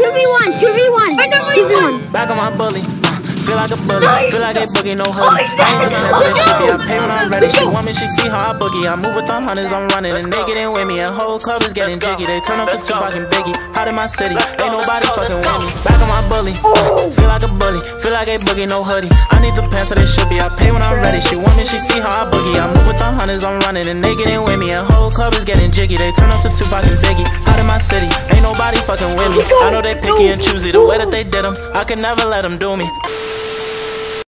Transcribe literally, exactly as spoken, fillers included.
two v one, two v one, two v one. Back on my bully. Feel like a bully, feel like a boogie, no hoodie. I ain't gonna answer that shit, I pay when I'm ready. She want me, she see how I boogie. I move with them hunters, I'm running, and they get in with me. And whole club is getting jiggy. They turn up to Tupac and Biggie. Out in my city, ain't nobody fucking with me. Back on my bully, feel like a bully, feel like a boogie, no hoodie. I need the pants so they should be. I pay when I'm ready. She want me, she see how I boogie. I move with them hunters, I'm running, and they get in with me. And whole club is getting jiggy. They turn up to Tupac and Biggie. Out in my city, ain't nobody fucking with me. I know they picky and choosy. The way that they did them, I could never let them do me.